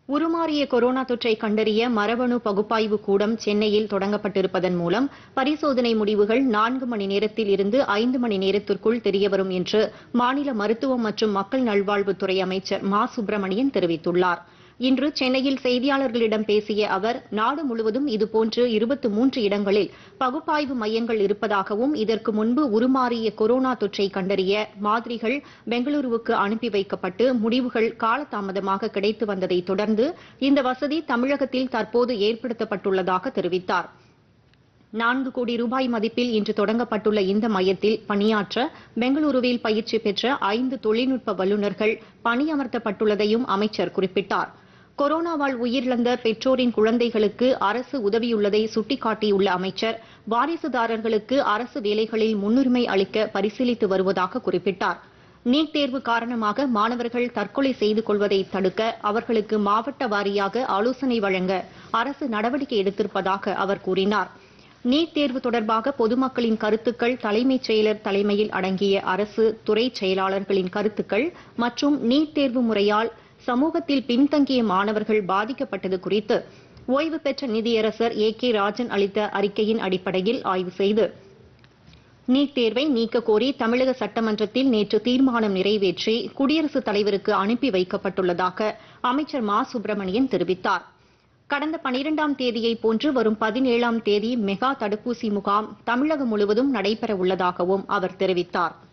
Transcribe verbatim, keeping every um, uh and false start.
உருமாறிய கொரோனா தொற்றை கண்டறிய மரபணு பகுப்பாய்வு கூடம் சென்னையில் தொடங்கப்பட்டிருப்பதன் மூலம் பரிசோதனை முடிவுகள் நான்கு மணி நேரத்தில் இருந்து ஐந்து மணி நேரத்திற்குள் தெரியவரும் என்று மாநில மருத்துவம் மற்றும் மக்கள் நல்வாழ்வுத்துறை அமைச்சர் மா சுப்பிரமணியன் தெரிவித்துள்ளார். இன்று சென்னையில் செய்தியாளர்களிடம் பேசிய அவர், நாடு முழுவதும் இதுபோன்று இருபத்தி மூன்று இடங்களில் பகுப்பாய்வு மையங்கள் இருப்பதாகவும், இதற்கு முன்பு உருமாறிய கொரோனா தொற்றை கண்டறிய மாதிரிகள் பெங்களூருவுக்கு அனுப்பி வைக்கப்பட்டு முடிவுகள் காலதாமதமாக கிடைத்து வந்ததை தொடர்ந்து இந்த வசதி தமிழகத்தில் தற்போது ஏற்படுத்தப்பட்டுள்ளதாக தெரிவித்தார். நான்கு கோடி ரூபாய் மதிப்பில் இன்று தொடங்கப்பட்டுள்ள இந்த மையத்தில் பணியாற்ற பெங்களூருவில் பயிற்சி பெற்ற ஐந்து தொழில்நுட்ப வல்லுநர்கள் பணியமர்த்தப்பட்டுள்ளதையும் அமைச்சர் குறிப்பிட்டார். கொரோனாவால் உயிரிழந்த பெற்றோரின் குழந்தைகளுக்கு அரசு உதவியுள்ளதை சுட்டிக்காட்டியுள்ள அமைச்சர், வாரிசுதாரர்களுக்கு அரசு வேலைகளில் முன்னுரிமை அளிக்க பரிசீலித்து வருவதாக குறிப்பிட்டார். நீட் தேர்வு காரணமாக மாணவர்கள் தற்கொலை செய்து கொள்வதை தடுக்க அவர்களுக்கு மாவட்ட வாரியாக ஆலோசனை வழங்க அரசு நடவடிக்கை எடுத்திருப்பதாக அவர் கூறினார். நீட் தேர்வு தொடர்பாக பொதுமக்களின் கருத்துக்கள் தலைமைச் செயலர் தலைமையில் அடங்கிய அரசு துறை செயலாளர்களின் கருத்துக்கள் மற்றும் நீட் தேர்வு முறையால் சமூகத்தில் பின்தங்கிய மாணவர்கள் பாதிக்கப்பட்டது குறித்து ஓய்வு பெற்ற நீதியரசர் ஏ கே ராஜன் அளித்த அறிக்கையின் அடிப்படையில் ஆய்வு செய்து நீட் தேர்வை நீக்க கோரி தமிழக சட்டமன்றத்தில் நேற்று தீர்மானம் நிறைவேற்றி குடியரசுத் தலைவருக்கு அனுப்பி வைக்கப்பட்டுள்ளதாக அமைச்சர் மா சுப்பிரமணியன் தெரிவித்தார். கடந்த பனிரெண்டாம் தேதியை போன்று வரும் பதினேழாம் தேதி மெகா தடுப்பூசி முகாம் தமிழகம் முழுவதும் நடைபெற உள்ளதாகவும் அவர் தெரிவித்தார்.